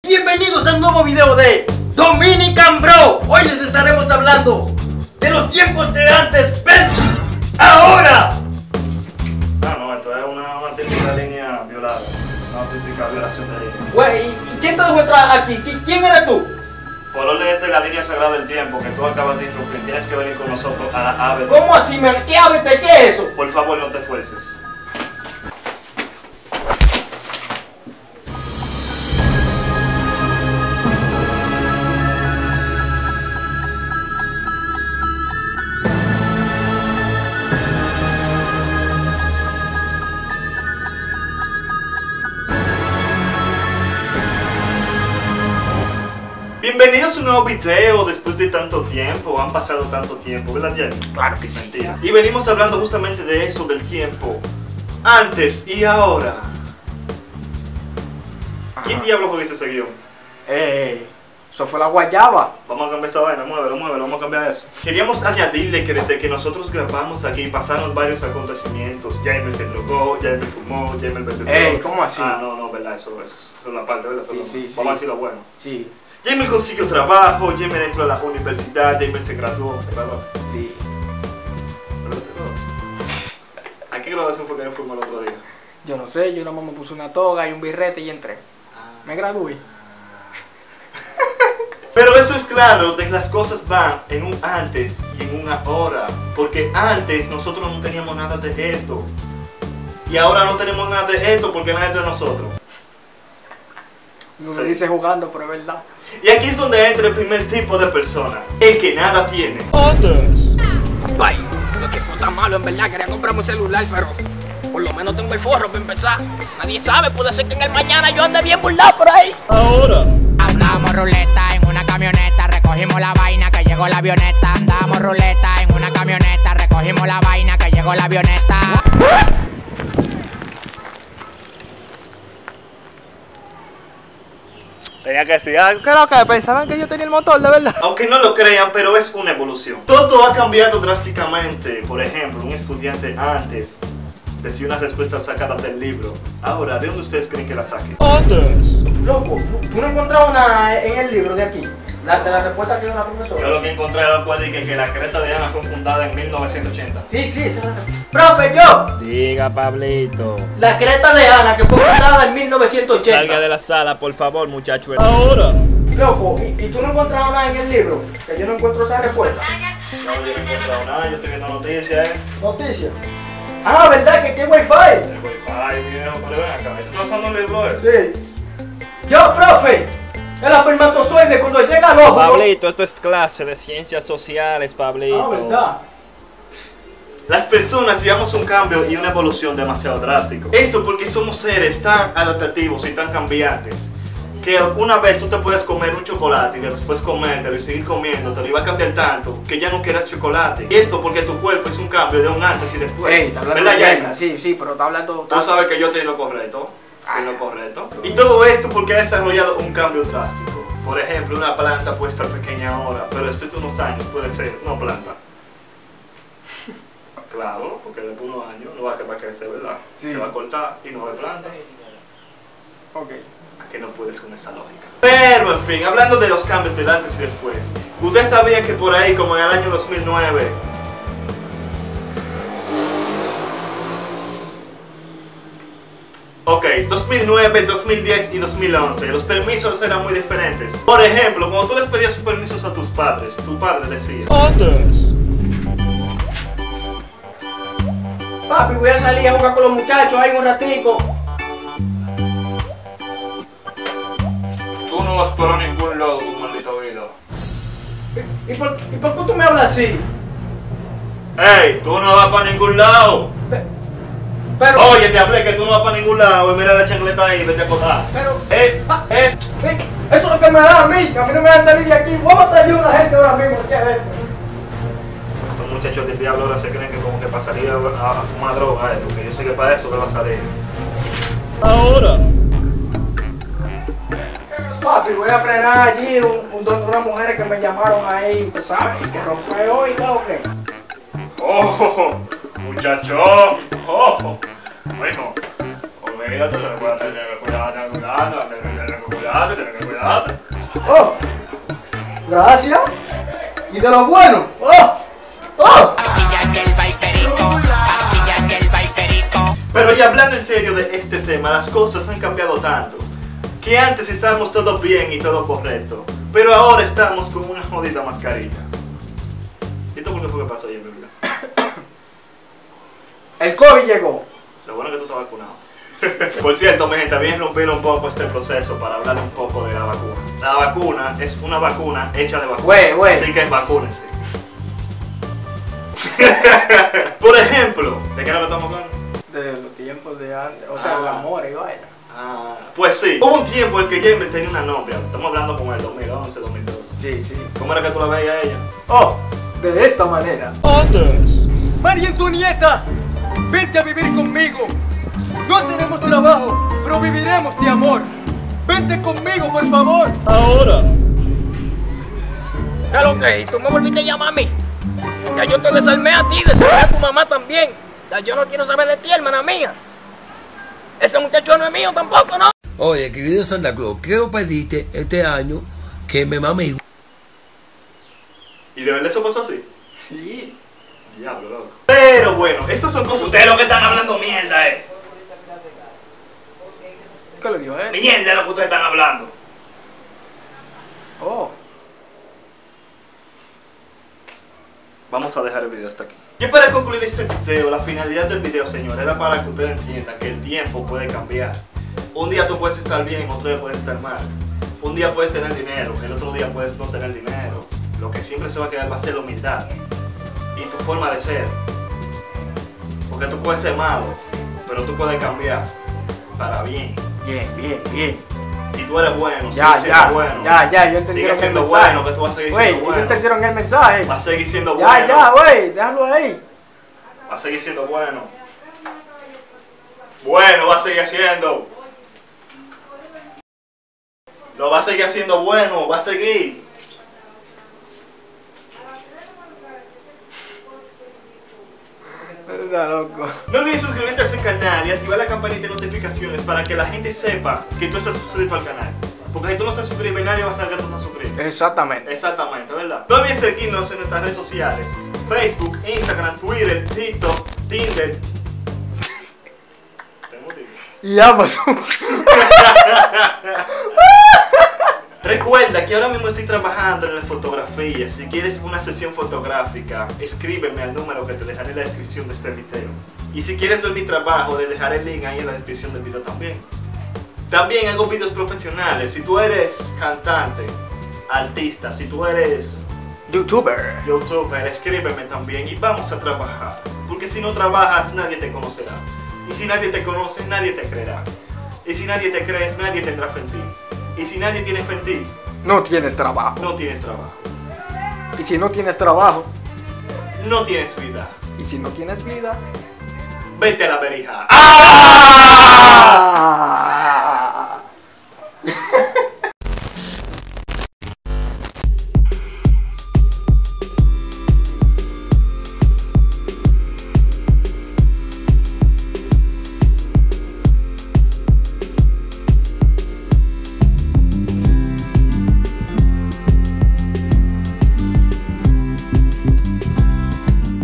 Bienvenidos a un nuevo video de Dominican Bro. Hoy les estaremos hablando de los tiempos de antes versus ahora. No, esto es una típica línea violada. Una típica violación de línea. Güey, ¿y quién te dejó entrar aquí? ¿Quién eres tú? Por orden es la línea sagrada del tiempo que tú acabas de interrumpir. Tienes que venir con nosotros a la ABT. ¿Cómo así, man? ¿Qué ABT? ¿Qué es eso? Por favor, no te esfuerces. Bienvenidos a un nuevo video después de tanto tiempo, han pasado tanto tiempo, ¿verdad, Jenny? Claro que sí. Mentira. Y venimos hablando justamente de eso, del tiempo, antes y ahora. ¿Quién diablo fue que hizo ese guión? Eso fue la guayaba. Vamos a cambiar esa vaina, muévelo, vamos a cambiar eso. Queríamos añadirle que desde que nosotros grabamos aquí pasaron varios acontecimientos. Jaime se drogó, Jaime fumó, Jaime bebió. ¿Cómo así? No, verdad, eso es la parte, ¿verdad? Sí. Vamos a decir lo bueno. Sí. Jaime consiguió trabajo, Jaime entró a la universidad, Jaime se graduó, ¿verdad? Sí. ¿A qué graduación fue que nos fuimos el otro día? Yo no sé, yo nomás me puse una toga y un birrete y entré. Me gradué. Pero eso es claro, de que las cosas van en un antes y en un ahora. Porque antes nosotros no teníamos nada de esto. Y ahora no tenemos nada de esto porque nada es de nosotros. No Sí. lo dice jugando, pero es verdad. Y aquí es donde entra el primer tipo de persona, el que nada tiene. Ay, lo que está malo, en verdad, quería comprarme un celular, pero por lo menos tengo el forro para empezar. Nadie sabe, puede ser que en el mañana yo ande bien burlado por ahí. Andamos ruleta en una camioneta, recogimos la vaina que llegó la avioneta. Andamos ruleta en una camioneta, recogimos la vaina que llegó la avioneta. Tenía que decir algo. Creo que pensaban que yo tenía el motor, de verdad. Aunque no lo crean, pero es una evolución. Todo ha cambiado drásticamente. Por ejemplo, un estudiante antes decía una respuesta sacada del libro. Ahora, ¿de dónde ustedes creen que la saque? Loco, ¿tú no encontrabas nada en el libro de aquí? De la respuesta que dio la profesora. Yo lo que encontré era que la creta de Ana fue fundada en 1980. Sí, esa es la... Profe, yo. Diga, Pablito. La creta de Ana, que fue fundada en 1980. Salga de la sala, por favor, muchacho. Ahora. Loco, ¿y tú no encontrabas nada en el libro? Que yo no encuentro esa respuesta. No, yo no he encontrado nada, yo estoy viendo noticias, Noticias. Ah, ¿verdad? Que aquí hay wifi. El wifi, viejo, pero ven acá. ¿Tú estás usando el libro ese? Sí. Yo, profe. El espermatozoide cuando llega al ojo. Pablito, esto es clase de ciencias sociales, Pablito. Ah, ¿verdad? Las personas llevamos un cambio y una evolución demasiado drástico. Esto porque somos seres tan adaptativos y tan cambiantes que una vez tú te puedes comer un chocolate y después comértelo y seguir comiéndotelo y va a cambiar tanto que ya no quieras chocolate. Y esto porque tu cuerpo es un cambio de un antes y después. Ey, está hablando ¿verdad, de Jaime? mierda. Sí, pero está hablando... Tú sabes que yo estoy en lo correcto. Estoy en lo correcto. Y todo esto porque ha desarrollado un cambio drástico. Por ejemplo, una planta puede estar pequeña ahora, pero después de unos años puede ser una planta. Claro, porque después de unos años no va a crecer, ¿verdad? Sí. Se va a cortar y no va a haber planta. Ok. ¿A que no puedes con esa lógica? Pero, en fin, hablando de los cambios del antes y después, ¿ustedes sabían que por ahí, como en el año 2009, ok, 2009, 2010 y 2011, los permisos eran muy diferentes? Por ejemplo, cuando tú les pedías sus permisos a tus padres, tu padre decía: Papi, voy a salir a jugar con los muchachos ahí un ratico. tú no vas para ningún lado, tu maldito vida. ¿Y por qué tú me hablas así? ¡Ey! Tú no vas para ningún lado. Pero... Oye, te hablé que tú no vas para ningún lado y mira la chancleta ahí, vete a cotar. Pero... Eso es lo que me da a mí no me van a salir de aquí. Vamos a traer una gente ahora mismo. ¿Qué es esto? Estos muchachos del diablo ahora se creen que como que pasaría a fumar droga, porque yo sé que para eso que va a salir. Ahora. Papi, voy a frenar allí unas mujeres que me llamaron ahí, tú sabes, que rompe hoy, ¿o qué? ¡Oh! ¡Muchacho! ¡Oh! Bueno, cuídate, cuidado. Oh, gracias. Y de lo bueno. Oh, oh. Pastillas del vaiperico, pastillas del vaiperico. Pero ya hablando en serio de este tema, las cosas han cambiado tanto. Que antes estábamos todo bien y todo correcto. Pero ahora estamos con una jodida mascarilla. ¿Y esto por qué fue que pasó ayer, mi vida? El COVID llegó. Lo bueno es que tú estás vacunado. Por cierto, mi gente, también romper un poco este proceso para hablar un poco de la vacuna. La vacuna es una vacuna hecha de vacuna. Güey. Así que vacúnense. Por ejemplo, ¿de qué era lo que estamos hablando? De los tiempos de antes. O sea, el amor y vaina. Pues sí. Hubo un tiempo en que Jamie tenía una novia. Estamos hablando como el 2011, 2012. Sí. ¿Cómo era que tú la veías a ella? Oh, de esta manera. Others. María Antonieta, vente a vivir conmigo. No tenemos trabajo, pero viviremos de amor. Vente conmigo, por favor. Ahora. ¿Qué es lo que? ¿Y tú me volviste a llamar a mí? Ya yo te desarmé a ti, desarmé a tu mamá también. Ya yo no quiero saber de ti, hermana mía. Ese muchacho no es mío tampoco, ¿no? Oye, querido Santa Claus, quiero pedirte este año que me mame. ¿Y de verdad eso pasó así? Sí. Diablo, loco. Pero bueno, estos son cosas. Ustedes lo que están hablando mierda, ¿Qué le dijo a él? Mierda es lo que ustedes están hablando. Oh. Vamos a dejar el video hasta aquí. Y para concluir este video, la finalidad del video, señor, era para que ustedes entiendan que el tiempo puede cambiar. Un día tú puedes estar bien, otro día puedes estar mal. Un día puedes tener dinero, el otro día puedes no tener dinero. Lo que siempre se va a quedar va a ser la humildad y tu forma de ser. Porque tú puedes ser malo, pero tú puedes cambiar para bien. Bien. Si tú eres bueno, Ya, sigue siendo bueno. Ya, yo entendí Sigue el siendo mensaje. bueno, que tú vas a seguir Güey, siendo ellos bueno. entendieron el mensaje. Vas a seguir siendo bueno. Ya, güey, déjalo ahí. Va a seguir siendo bueno. Bueno, va a seguir haciendo. Lo va a seguir haciendo bueno, va a seguir. Está loco. No olvides suscribirte a este canal y activar la campanita de notificaciones para que la gente sepa que tú estás suscrito al canal. Porque si tú no estás suscrito, nadie va a saber que tú estás suscrito. Exactamente. Exactamente, ¿verdad? No olvides seguirnos en nuestras redes sociales: Facebook, Instagram, Twitter, TikTok, Tinder. Tengo Tinder. Y Amazon. Recuerda que ahora mismo estoy trabajando en la fotografía. Si quieres una sesión fotográfica, escríbeme al número que te dejaré en la descripción de este video. Y si quieres ver mi trabajo, le dejaré el link ahí en la descripción del video también. También hago videos profesionales. Si tú eres cantante, artista, si tú eres YouTuber. youtuber, escríbeme también y vamos a trabajar. Porque si no trabajas, nadie te conocerá. Y si nadie te conoce, nadie te creerá. Y si nadie te cree, nadie tendrá fe en ti. Y si nadie tiene fe en ti, No tienes trabajo. no tienes trabajo. Y si no tienes trabajo, No tienes vida. y si no tienes vida, Vete a la verija. ¡Ah!